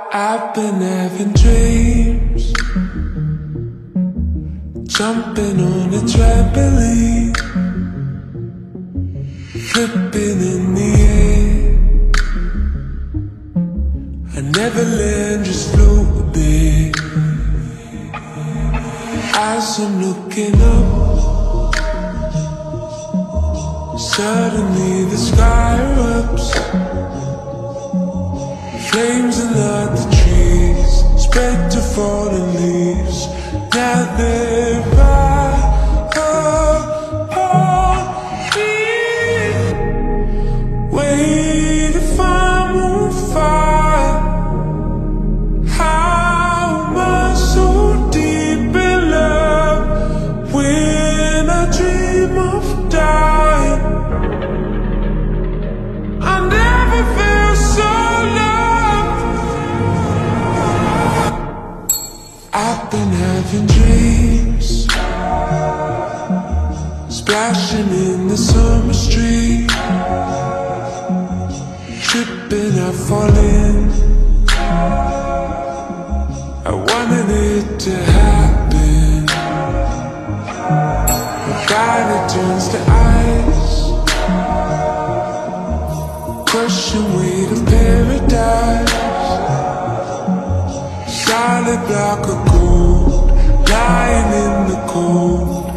I've been having dreams, jumping on a trampoline, flipping in the air. I never land, just float a bit. As I'm looking up, suddenly the sky erupts. Flames alert the trees, spread to fallen leaves. Now they're right upon me. Wait if I'm on fire. How am I so deep in love when I dream of dying? I never felt so loved. I've been having dreams, splashing in the summer street, tripping, I fall in. I wanted it to happen. Body turns to ice, crushing weight of paradise. Solid block of gold, lying in the cold.